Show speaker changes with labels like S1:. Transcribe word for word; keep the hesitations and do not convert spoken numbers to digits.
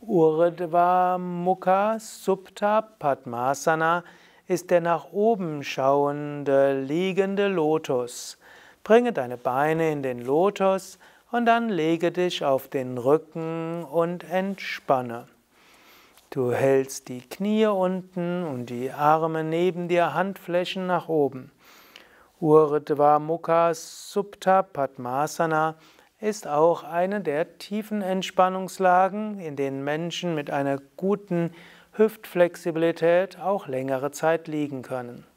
S1: Urdhva Mukha Supta Padmasana ist der nach oben schauende liegende Lotus. Bringe deine Beine in den Lotus und dann lege dich auf den Rücken und entspanne. Du hältst die Knie unten und die Arme neben dir, Handflächen nach oben. Urdhva Mukha Supta Padmasana ist auch eine der tiefen Entspannungslagen, in denen Menschen mit einer guten Hüftflexibilität auch längere Zeit liegen können.